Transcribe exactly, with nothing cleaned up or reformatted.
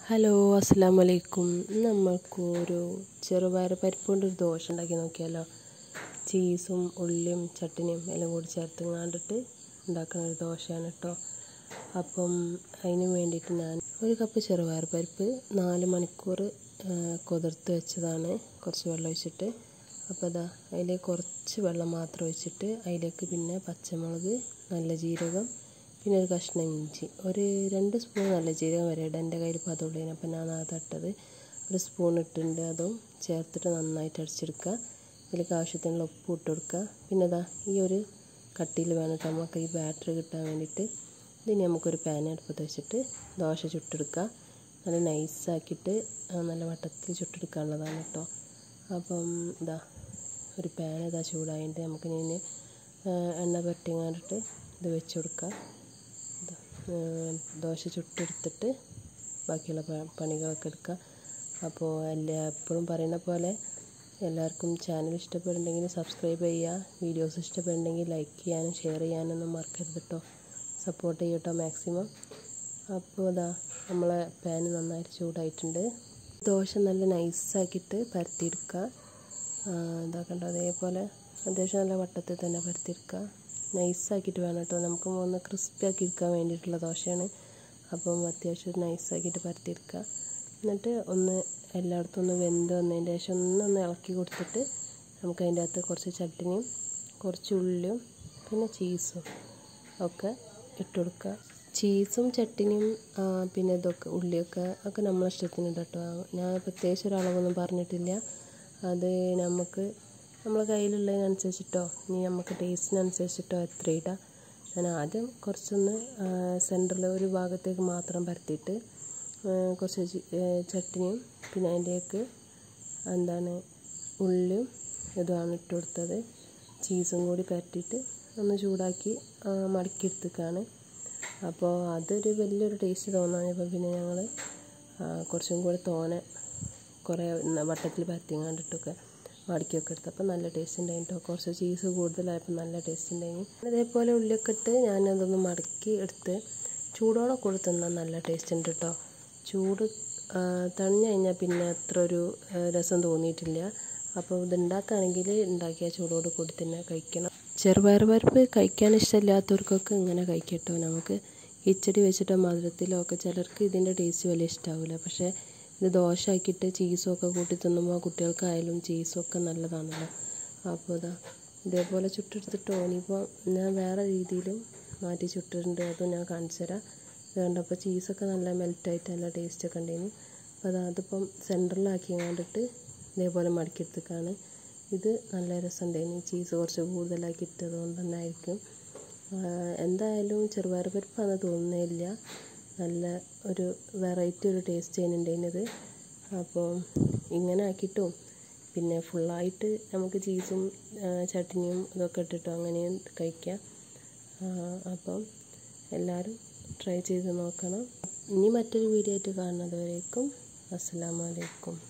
Hello അസ്സലാമു അലൈക്കും. നമുക്കൊരു ചെറുപയർ പരിപ്പ് കൊണ്ടൊരു ദോശ ഉണ്ടാക്കി നോക്കിയാലോ. ചീസും ഉള്ളിയും ചട്ടിനിയും എല്ലാം കൂടി ചേർത്ത് കണ്ടിട്ട് ഉണ്ടാക്കുന്ന ഒരു ദോശയാണ് കേട്ടോ. അപ്പം അതിന് വേണ്ടിയിട്ട് ഞാൻ ഒരു കപ്പ് ചെറുപയർ പരിപ്പ് നാല് മണിക്കൂർ കുതിർത്ത് വെച്ചതാണ്, കുറച്ച് വെള്ളം ഒഴിച്ചിട്ട്. അപ്പോൾ അതാ അതിലേക്ക് കുറച്ച് വെള്ളം മാത്രം ഒഴിച്ചിട്ട് അതിലേക്ക് പിന്നെ പച്ചമുളക്, നല്ല ജീരകം, പിന്നെ ഒരു കഷ്ണം ഇഞ്ചി, ഒരു രണ്ട് സ്പൂൺ നല്ല ജീരകം വരെ ഇടാം. എൻ്റെ കയ്യിൽ ഇപ്പോൾ അതുള്ളതിന് അപ്പം ഞാൻ അത് ഇട്ടത് ഒരു സ്പൂൺ ഇട്ടിട്ടുണ്ട്. അതും ചേർത്തിട്ട് നന്നായിട്ട് അടിച്ചെടുക്കുക. ഇതിലേക്ക് ആവശ്യത്തിനുള്ള ഉപ്പ് ഇട്ട് കൊടുക്കുക. പിന്നെ ഇതാ ഈ ഒരു കട്ടിയിൽ വേണം നമുക്ക് ഈ ബാറ്ററി കിട്ടാൻ വേണ്ടിയിട്ട്. ഇതിന് നമുക്കൊരു പാൻ അടുപ്പത്ത് വെച്ചിട്ട് ദോശ ചുട്ടെടുക്കുക. നല്ല നൈസാക്കിയിട്ട് നല്ല വട്ടത്തിൽ ചുട്ടെടുക്കാനുള്ളതാണ് കേട്ടോ. അപ്പം ഇതാ ഒരു പാൻ ഇതാ ചൂടായിട്ട് നമുക്ക് ഇനി എണ്ണ പുരട്ടി കണ്ടിട്ട് ഇത് വെച്ച് കൊടുക്കുക. ദോശ ചുട്ടെടുത്തിട്ട് ബാക്കിയുള്ള പണികളൊക്കെ എടുക്കുക. അപ്പോൾ എല്ലാ എപ്പോഴും പറയുന്ന പോലെ എല്ലാവർക്കും ചാനൽ ഇഷ്ടപ്പെടുന്നുണ്ടെങ്കിൽ സബ്സ്ക്രൈബ് ചെയ്യുക, വീഡിയോസ് ഇഷ്ടപ്പെടുന്നുണ്ടെങ്കിൽ ലൈക്ക് ചെയ്യാനും ഷെയർ ചെയ്യാനൊന്നും മറക്കരുത് കേട്ടോ. സപ്പോർട്ട് ചെയ്യട്ടോ മാക്സിമം. അപ്പോൾ ഇതാ നമ്മളെ പാൻ നന്നായിട്ട് ചൂടായിട്ടുണ്ട്. ദോശ നല്ല നൈസാക്കിയിട്ട് പരത്തിയെടുക്കുക. ഇതാക്കണ്ട അതേപോലെ അത്യാവശ്യം നല്ല വട്ടത്തിൽ തന്നെ പരത്തിയെടുക്കുക. നൈസാക്കിയിട്ട് വേണം കേട്ടോ, നമുക്ക് ഒന്ന് ക്രിസ്പി ആക്കി എടുക്കാൻ വേണ്ടിയിട്ടുള്ള ദോശയാണ്. അപ്പം അത്യാവശ്യം നൈസാക്കിയിട്ട് പരത്തിയെടുക്കുക. എന്നിട്ട് ഒന്ന് എല്ലായിടത്തും ഒന്ന് വെന്ത് വന്നതിൻ്റെ ശേഷം ഒന്നൊന്ന് ഇളക്കി കൊടുത്തിട്ട് നമുക്ക് അതിൻ്റെ അകത്ത് കുറച്ച് ചട്ടിനിയും കുറച്ച് ഉള്ളിയും പിന്നെ ചീസും ഒക്കെ ഇട്ട് കൊടുക്കുക. ചീസും ചട്ടിനിയും പിന്നെ ഇതൊക്കെ ഉള്ളിയൊക്കെ ഒക്കെ നമ്മളെ ഇഷ്ടത്തിന് കേട്ടോ. ഞാൻ പ്രത്യേകിച്ച് ഒരളവൊന്നും പറഞ്ഞിട്ടില്ല. അത് നമുക്ക് നമ്മളെ കയ്യിലുള്ളതിനനുസരിച്ചിട്ടോ ഇനി നമുക്ക് ടേസ്റ്റിനനുസരിച്ചിട്ടോ എത്ര ഇടാം. ഞാൻ ആദ്യം കുറച്ചൊന്ന് സെൻറ്ററിൽ ഒരു ഭാഗത്തേക്ക് മാത്രം പരത്തിയിട്ട് കുറച്ച് ചട്ടിനിയും പിന്നെ അതിൻ്റെയൊക്കെ എന്താണ് ഉള്ളിയും ഇതുമാണ് ഇട്ട് കൊടുത്തത്. ചീസും കൂടി പരത്തിയിട്ട് ഒന്ന് ചൂടാക്കി മടക്കിയെടുത്തേക്കാണ്. അപ്പോൾ അതൊരു വലിയൊരു ടേസ്റ്റ് തോന്നാഞ്ഞപ്പോൾ പിന്നെ ഞങ്ങൾ കുറച്ചും കൂടി തോനെ കുറേ വട്ടത്തിൽ പരത്തി കണ്ടിട്ടൊക്കെ മടക്കിയൊക്കെ എടുത്ത് അപ്പോൾ നല്ല ടേസ്റ്റ് ഉണ്ടായി കേട്ടോ. കുറച്ച് ചീസ് കൂടുതലായപ്പോൾ നല്ല ടേസ്റ്റ് ഉണ്ടായി. അതേപോലെ ഉള്ളിയൊക്കെ ഇട്ട് ഞാനതൊന്ന് മടക്കി എടുത്ത് ചൂടോടെ കൂടി തിന്നാൽ നല്ല ടേസ്റ്റ് ഉണ്ട് കേട്ടോ. ചൂട് തണിഞ്ഞു കഴിഞ്ഞാൽ പിന്നെ അത്ര ഒരു രസം തോന്നിയിട്ടില്ല. അപ്പോൾ ഇത് ഉണ്ടാക്കുകയാണെങ്കിൽ ഉണ്ടാക്കിയ ചൂടോട് കൂടി തന്നെ കഴിക്കണം. ചെറുപയർ പരിപ്പ് കഴിക്കാൻ ഇഷ്ടമില്ലാത്തവർക്കൊക്കെ ഇങ്ങനെ കഴിക്കട്ടോ. നമുക്ക് കിച്ചടി വെച്ചിട്ടോ മധുരത്തിലോ ഒക്കെ ചിലർക്ക് ഇതിൻ്റെ ടേസ്റ്റ് വലിയ ഇഷ്ടാവില്ല. പക്ഷേ ഇത് ദോശ ആക്കിയിട്ട് ചീസൊക്കെ കൂട്ടി തിന്നുമ്പോൾ കുട്ടികൾക്കായാലും ചീസൊക്കെ നല്ലതാണല്ലോ. അപ്പോൾ ഇതാ ഇതേപോലെ ചുട്ടെടുത്തിട്ടോ. ഇനിയിപ്പോൾ ഞാൻ വേറെ രീതിയിലും മാറ്റി ചുട്ടിട്ടുണ്ട്, അതും ഞാൻ കാണിച്ചു തരാം. ഇത് കണ്ടപ്പോൾ ചീസൊക്കെ നല്ല മെൽറ്റായിട്ട് നല്ല ടേസ്റ്റൊക്കെ ഉണ്ടായിരുന്നു. അപ്പോൾ അത് അതിപ്പം സെൻറ്ററിലാക്കി കണ്ടിട്ട് ഇതേപോലെ മടക്കിയെടുത്തേക്കാണ്. ഇത് നല്ല രസമുണ്ടായിരുന്നു. ചീസ് കുറച്ച് കൂടുതലാക്കി ഇട്ടത് കൊണ്ട് തന്നെ ആയിരിക്കും. എന്തായാലും ചെറുപയർ പരിപ്പാണെന്ന് തോന്നുന്നില്ല, നല്ല ഒരു വെറൈറ്റി ഒരു ടേസ്റ്റ് ചെയ്യുന്നുണ്ടായിരുന്നത്. അപ്പോൾ ഇങ്ങനെ ആക്കിയിട്ടും പിന്നെ ഫുള്ളായിട്ട് നമുക്ക് ചീസും ചട്നിയും ഇതൊക്കെ ഇട്ടിട്ടോ അങ്ങനെയും കഴിക്കാം. അപ്പം എല്ലാവരും ട്രൈ ചെയ്ത് നോക്കണം. ഇനി മറ്റൊരു വീഡിയോ ആയിട്ട് കാണുന്നത് വരേക്കും അസ്സലാമു അലൈക്കും.